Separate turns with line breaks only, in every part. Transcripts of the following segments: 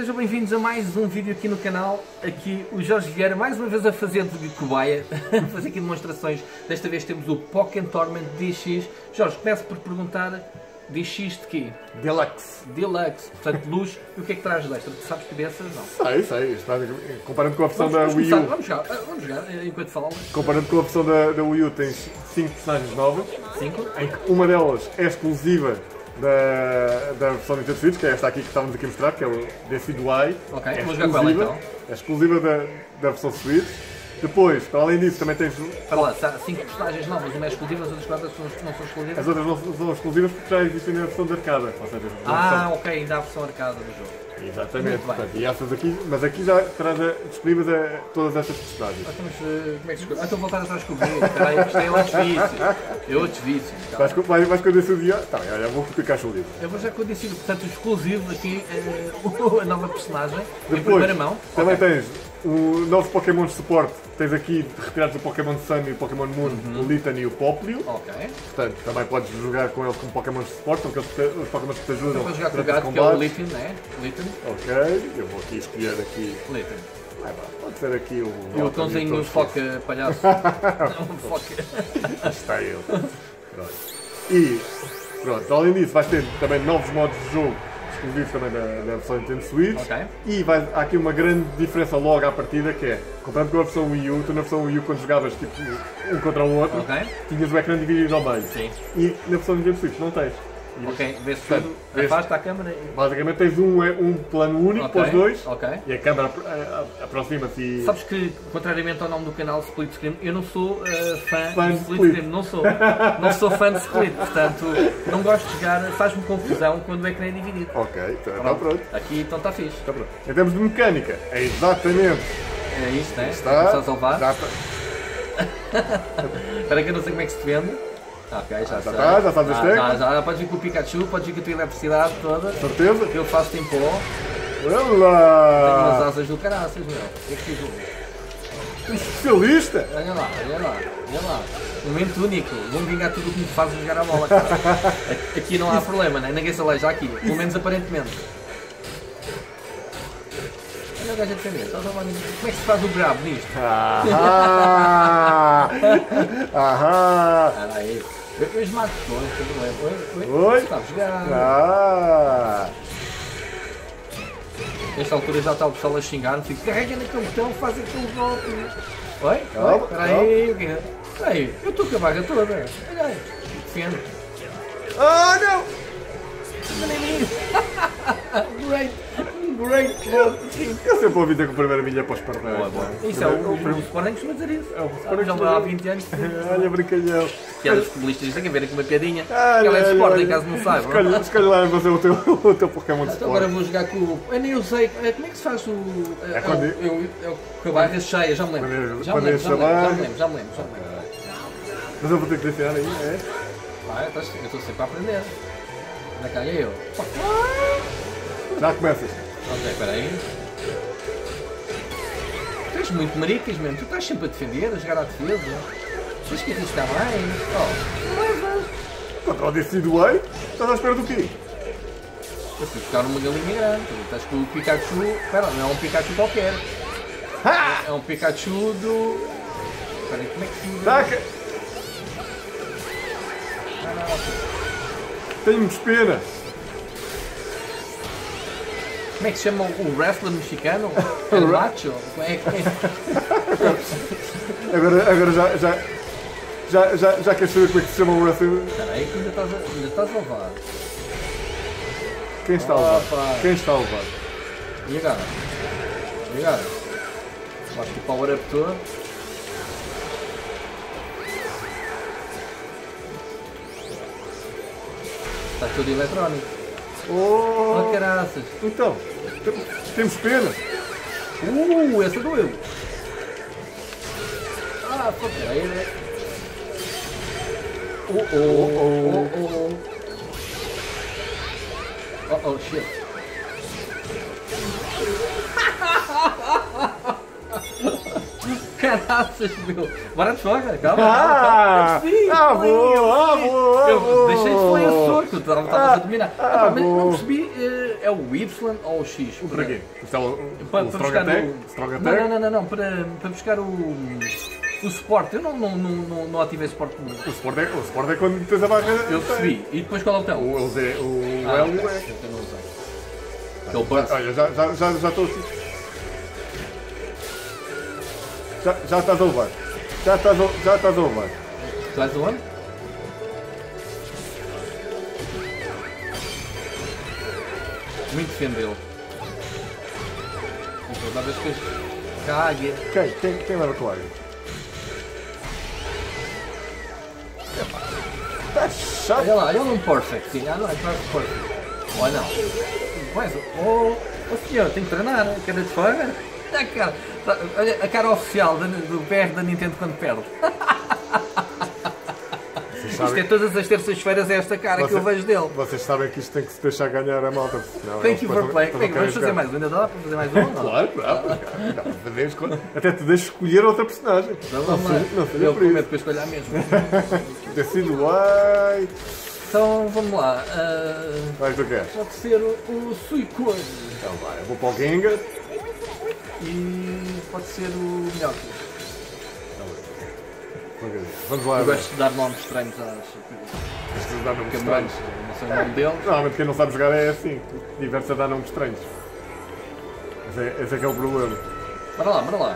sejam bem-vindos a mais um vídeo aqui no canal. Aqui o Jorge Vieira, mais uma vez a fazer de cobaia, a fazer aqui demonstrações. Desta vez temos o Pokémon Tournament DX. Jorge, começo por perguntar, DX de quê?
Deluxe.
Deluxe, portanto luz. E o que é que traz desta? Tu sabes que dessas? Não.
Sei. Comparando com a versão da Wii U.
Vamos jogar enquanto falamos.
Comparando com a versão da Wii U, tens 5 personagens novas.
5?
Em que uma delas é exclusiva da versão Nintendo Switch, que é esta aqui que estávamos aqui a mostrar, que é o Decidueye.
Ok,
é
vou jogar com ela então.
É exclusiva da versão Switch. Depois, para além disso, também tens...
Para lá, 5 personagens novas, uma é exclusiva, as outras 4 não são exclusivas?
As outras não são exclusivas porque já existem na versão de arcada. Ou seja,
ok, ainda há a versão arcada do jogo.
Exatamente, portanto, e essas aqui, mas aqui já traz disponíveis todas estas personagens.
Mas como é que se escolhe? Estou a voltar atrás comigo, peraí, isto é outros vícios. É outros vícios.
Vais com o Decidueye? Tá, eu vou com o Pikachu livre.
Eu vou já com o Decidueye, portanto, exclusivo aqui, a nova personagem,
depois,
em primeira mão.
Também tens o novo Pokémon de suporte, tens aqui retirados o Pokémon Sun e o Pokémon Moon, o Litten e o Popplio.
Ok.
Portanto, também podes jogar com eles como Pokémon de suporte, são os Pokémon que te ajudam.
Então vou jogar com o gato, que é o Litten, não é? Litten.
Ok, eu vou aqui escolher aqui.
Litten.
Pode ser aqui o...
E o cãozinho no foca palhaço. Não, foca.
Está ele. Pronto. E, pronto, além disso, vais ter também novos modos de jogo exclusivos também da versão Nintendo Switch.
Okay.
E há aqui uma grande diferença logo à partida, que é, comparando com a versão Wii U, tu na versão Wii U, quando jogavas tipo um contra o outro, tinhas o ecrã dividido ao meio.
Sim.
E na versão Nintendo Switch não tens.
Ok, vê-se tudo, afasta a câmera e...
Basicamente tens um plano único para os dois, e a câmera aproxima-se e...
Sabes que, contrariamente ao nome do canal Split Screen, eu não sou fã de Split Screen, não sou fã de Split, portanto não gosto de jogar, faz-me confusão quando o ecrã é dividido.
Ok, então pronto.
Aqui então está fixe.
Está pronto. Em termos de mecânica, é exatamente...
É isto, não é?
Está.
Começas a levar. Espera que eu não sei como é que se te vende. Ok, já
sabes as teclas?
Já, podes vir com o Pikachu, podes vir com a tua eletricidade toda.
Certeza?
Que eu faço em pó.
Olá!
Tenho umas asas do caraças, meu. O que é que fiz hoje?
Um especialista?
Olha lá. Momento único. Vão vingar tudo o que me fazes jogar a bola, cara. Aqui não há problema, né? Ninguém se aleija aqui. Pelo menos aparentemente. Olha o gajo a defender. Como é que se faz o brabo nisto? Olha aí. Eu esmago todos, sem problema. Oi? Está a jogar. Nesta altura já está o pessoal a xingar, fico, carrega naquele botão, faz aquele golpe. Oi? Espera aí, o quê? Espera aí, eu estou com a vaga toda. Olha aí, defendo.
Ah, não! Great! Eu sempre ouvi dizer que o primeiro milha para os pardais.
Isso é o Sporting costuma dizer isso. É o Sporting já há 20 anos.
Olha, brincalhão.
Piadas futebolistas, tem que ver aqui uma piadinha. Aquela é de Sporting, caso não saiba.
Escolhe lá em fazer o teu Pokémon de Sporting.
Agora vou jogar com o... Eu nem usei... Como é que se faz o... É o barra cheia, já me lembro. Já me lembro.
Mas eu vou ter que ensinar aí, é?
Eu estou sempre a aprender. Anda cá, e eu?
Já começas.
Ok, espera aí. Tu és muito maricas, mesmo. Tu estás sempre a defender, a jogar à defesa. Tens que arriscar mais. Não leva.
Contra o Decidueye, estás à espera do quê?
Eu fui buscar uma galinha grande. Estás com o Pikachu... Espera, não é um Pikachu qualquer. É um Pikachu do... Espera aí, como é que se...
Taca! Tenho pena.
Como é que se chama o wrestler mexicano? El Macho?
Agora já queres saber como é que se chama o wrestler?
Espera aí que ainda estás a levar.
Quem está a levar?
E agora? Acho que o power up todo. Está tudo eletrónico. Oh, caraças!
Então, temos pena!
Essa doeu! Fuck! Aí, né? Shit! Caraças, meu! Bora de joga, calma!
Vou!
Eu deixei de foi a soco, estava a terminar. Mas não percebi, é o Y ou o X?
Para quê?
Para buscar
Strong Attack?
Não, para buscar o suporte. Eu não ativei suporte nenhum.
O suporte é quando tens a barra.
Eu percebi. E depois qual é o botão?
O L e o E.
Eu não usei. Que é o burst.
Olha, já estou assim. Já estás a levar. Já estás a levar.
Tu és aonde? Muito defendeu. E depois lá vez que cague.
Quem leva com a águia? Está chato.
Olha lá, olha um perfect. Sim, não, é quase perfect. Olha não. Mas, senhor, tem que treinar. Cara de fora. Olha a cara oficial do PR da Nintendo quando perde. Isto é todas as terças-feiras, é esta cara que eu vejo dele.
Vocês sabem que isto tem que se deixar ganhar a malta.
Thank you for playing. Vamos fazer mais um. Ainda dá para fazer mais um?
Claro. Até te deixo escolher outra personagem.
Não seja por isso. Depois escolher a mesma.
Decido vai.
Então vamos lá.
Vai, tu queres?
Pode ser o Suicune.
Então vai, eu vou para o Gengar.
E pode ser o Milwaukee.
Vamos lá.
Eu gosto de dar nomes estranhos às campeões. Não sei o nome deles.
Normalmente quem não sabe jogar é assim. Diverte-se a dar nomes estranhos. Esse é que é o problema.
Bora lá.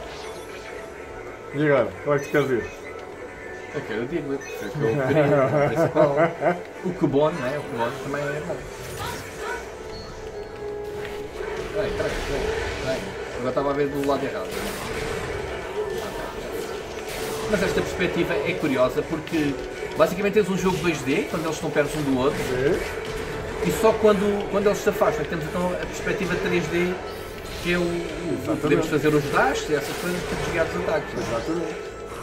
E agora? Qual é que tu queres ir?
Eu quero o Diglett, que eu queria, o principal. O Cubone, não é? O Cubone também é bom. Peraí. Agora estava a ver do lado errado. Mas esta perspectiva é curiosa porque basicamente tens um jogo 2D, quando eles estão perto um do outro, e só quando eles se afastam, temos então a perspectiva 3D, que é o podemos fazer os dashes e essas coisas para desviar dos ataques.
Exatamente.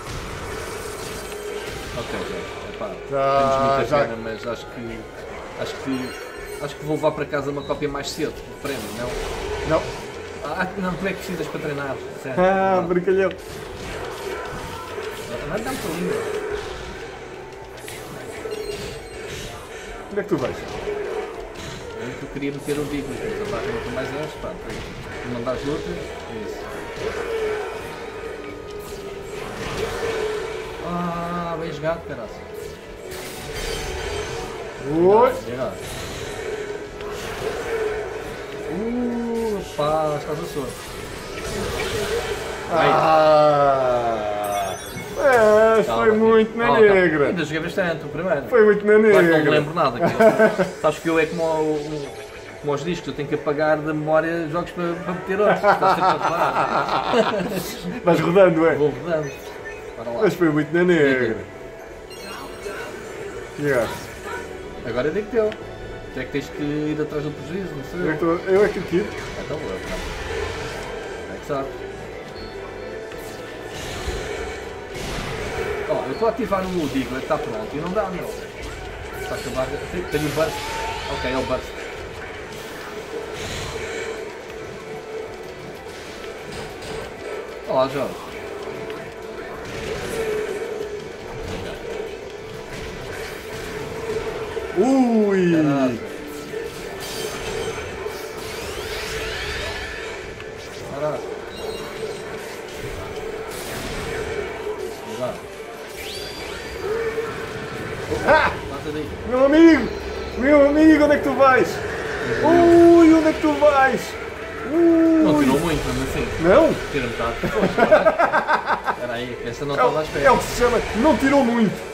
Ok, temos muita pena, mas acho que vou levar para casa uma cópia mais cedo, de prémio, não? Não, tu é que precisas para treinar.
Brincalhão.
Vai dar muito lindo.
Onde é que tu vais?
Eu queria meter o Diglett, mas a barra não tem mais 10, pá. Tu mandares lutas, é isso. Bem jogado, caralho.
Oi!
Pá, estás a sua.
Foi muito na negra.
Ainda joguei bastante, o primeiro.
Foi muito na negra.
Claro que não me lembro nada. Sabes que eu é como os discos, eu tenho que apagar da memória jogos para meter outros. Estás sempre a falar.
Vais rodando, é?
Vou rodando.
Mas foi muito na negra.
Agora eu digo teu. Tu é que tens que ir atrás do prejuízo, não sei.
Eu é que tiro.
Então vou. É que sabe. Eu estou a ativar o Diglett, está pronto, e não dá, meu. Está a acabar. Tenho o burst. Ok, é o burst. Olá, Jorge.
Ui!
Caraca.
Meu amigo, onde é que tu vais? Ui, onde é que tu vais?
Não tirou muito, mas assim.
Não?
Tira metade. Espera aí, essa não estava à espera.
É o que se chama, não tirou muito.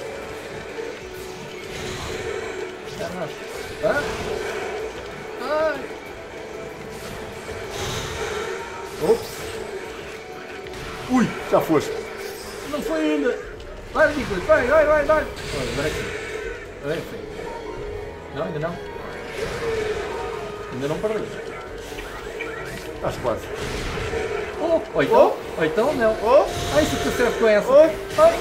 Ops. Ui, já foste.
Não foi ainda. Vai, Diglett, vai. Agora é que sim. Não, ainda não. Ainda não perdeu.
Estás quase.
Ou então não. Isso que serve com essa.
Oi!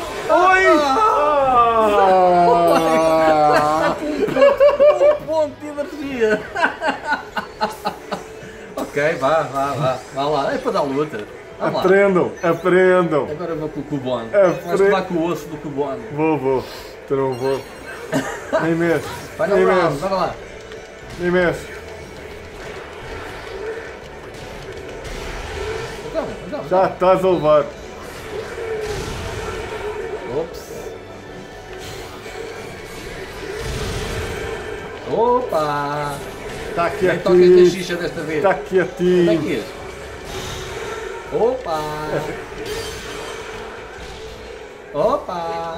Um ponto de energia. Ok, vá lá. É para dar luta.
Aprendam.
Agora eu vou com o Cubone. Vais levar com o osso do Cubone.
Vou. Tu não vou. Nem mesmo.
Vai no round, vai lá.
Nem mesmo. Já estás a levar.
Ops. Opa!
Está
Nem toca esta
quietinho.
xixa desta vez.
Está
Onde é
quietinho.
que és? Opa! Opa!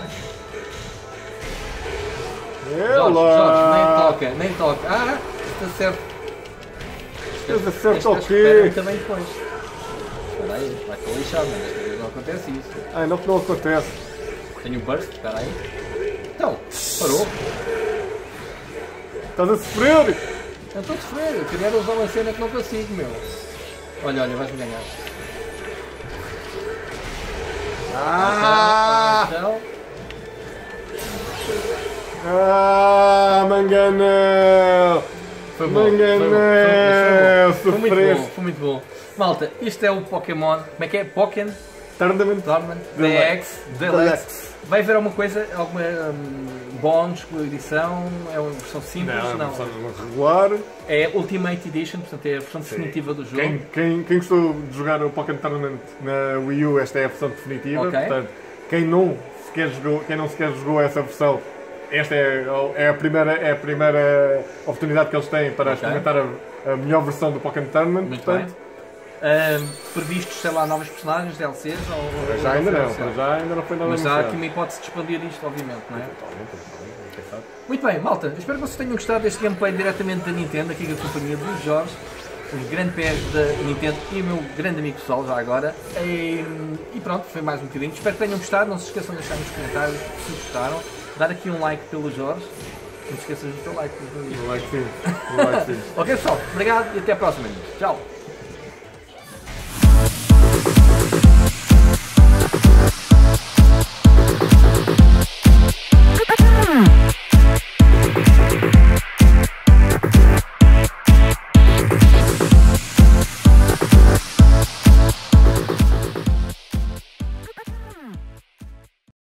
Jorge, nem toca. Ah, está certo.
Estás a certo o
Espera
quê?
também depois. Espera aí, vai-te lixar, mas desta vez não acontece isso.
Ai, não acontece.
Tenho um burst, espera aí. Então, parou.
Estás a sofrer.
Eu estou a sofrer, eu queria usar uma cena que não consigo, meu. Olha, vais-me ganhar. Então,
Manganel.
foi bom.
Manganel.
Foi muito bom,
Sofreste.
foi muito bom. Malta, isto é o Pokémon. Como é que é? Pokémon
Tournament.
Tournament
Deluxe.
Deluxe. Vai haver alguma coisa, alguma bónus com a edição? É uma versão simples?
Não,
Não.
versão regular.
É Ultimate Edition, portanto é a versão definitiva do jogo.
Quem gostou de jogar o Pokémon Tournament na Wii U, esta é a versão definitiva.
Ok.
Portanto, quem não sequer jogou essa versão, esta é a primeira oportunidade que eles têm para experimentar a melhor versão do Pokémon Tournament.
Muito
Portanto,
bem. Previstos, sei lá, novos personagens, DLCs? Ou
já ainda não foi nada
Mas há
anunciado.
aqui uma hipótese de expandir isto, obviamente, não é? Muito bem, malta, espero que vocês tenham gostado deste gameplay diretamente da Nintendo, aqui com a companhia do Jorge, os grandes pés da Nintendo e o meu grande amigo Sol, já agora. E pronto, foi mais um bocadinho. Espero que tenham gostado, não se esqueçam de deixar nos comentários se gostaram, dar aqui um like pelo Jorge, não se esqueçam do teu like.
Like sim.
Ok pessoal, obrigado e até a próxima. Tchau!